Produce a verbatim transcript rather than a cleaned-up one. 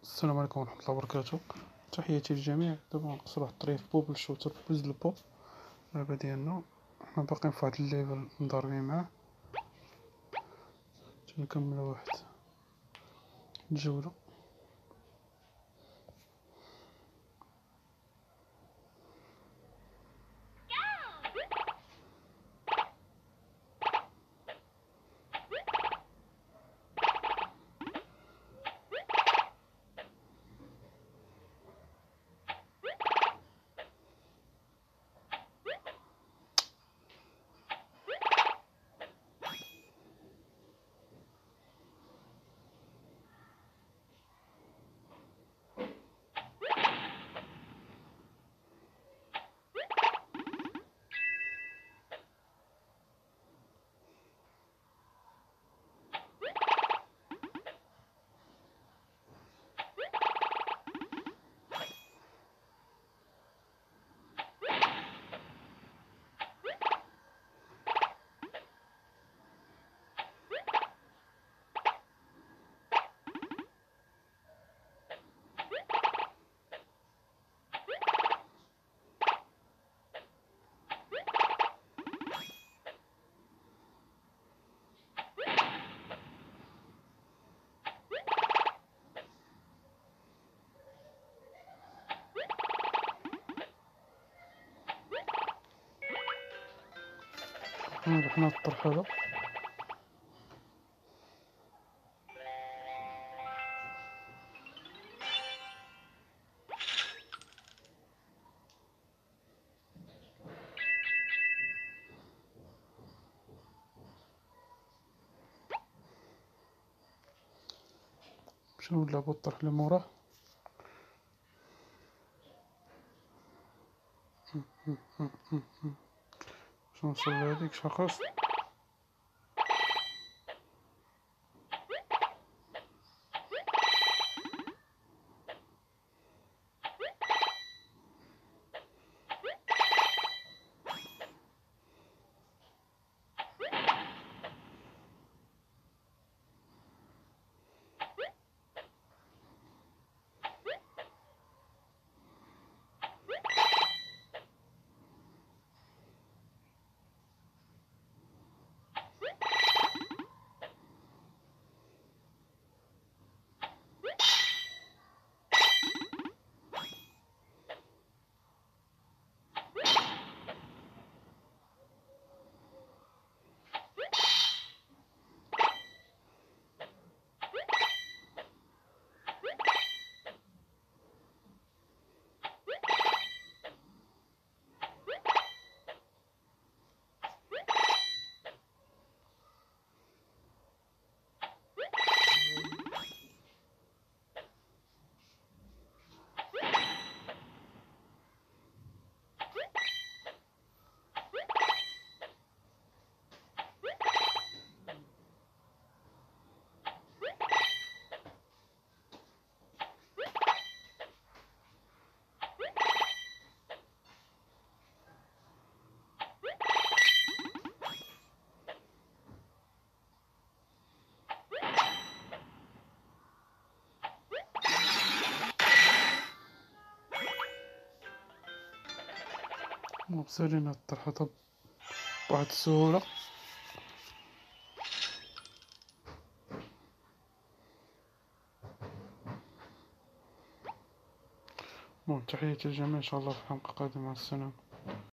السلام عليكم ورحمة الله وبركاته. تحياتي للجميع. دابا غنقص واحد الطريق في بوبل شوتر بوز البو اللعبة ديالنا. حنا باقيين في واحد الليفل مضاربين معاه، تنكملو واحد الجولة. رحنا الطرح هذا. شنو نلعبو الطرح اللي موراه. باش نوصل لهاديك شخص. مبسلين هاد الطرح هذا بواحد السهولة. المهم تحياتي للجميع، ان شاء الله في حلقة قادمة. مع السلامة.